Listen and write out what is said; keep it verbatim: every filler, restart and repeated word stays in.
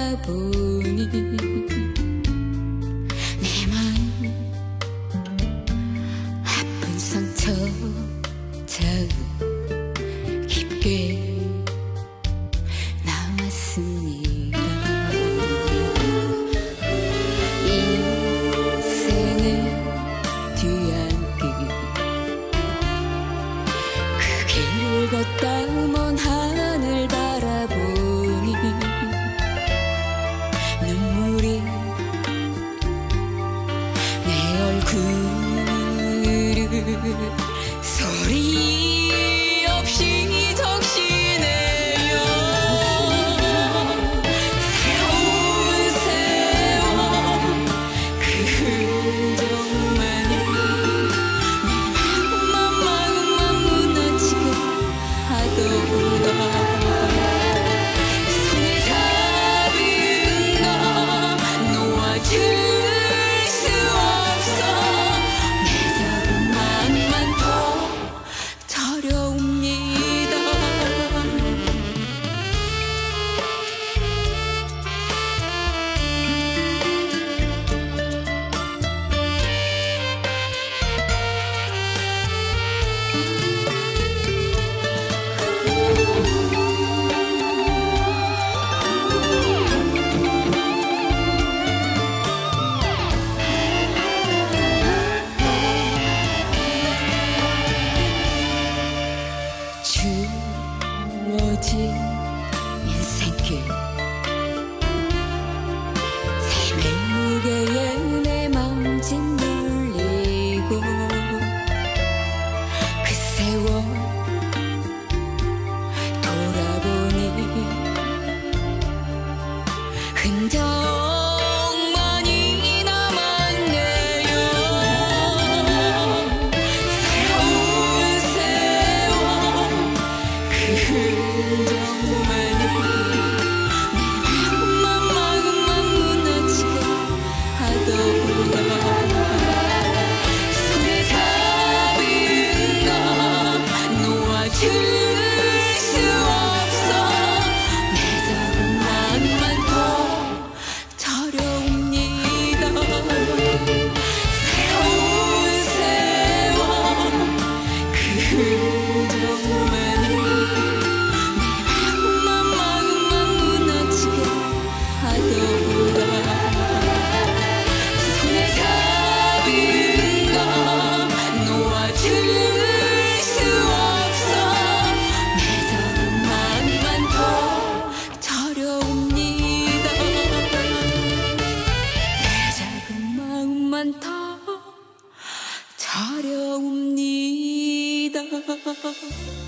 바라보니 내 마음 아픈 상처 자음 깊게 남았습니다. 인생을 뒤안길 그 길을 걷다 먼 하늘 바라보니 눈물이 내 얼굴을 소리 없이 적시네요. 새로운 세월 그 흔적만이 내 마음만 마음만 무너지게 하더라. 손에 잡은 너 놓아줄 수 없어. 내 작은 마음만 더 저려옵니다. 주어진 인생길 삶의 무게에 내 맘 짓눌리고 그 세월 돌아보니 흔적만이 남았네요. 새로운 세월 그 흔적만이 내 마음만 마음만 무너지게 하더라. 손에 잡은 너 놓아줄 수 없어. 내 작은 마음만 더 저려옵니다. 새로운 세월 그 흔적만이 내 마음만 마음만 무너지게 하더라. 손에 잡은 너 놓아줄 수 없어. 내 작은 마음만 더 저려옵니다. 내 작은 마음만 더 저려옵니다.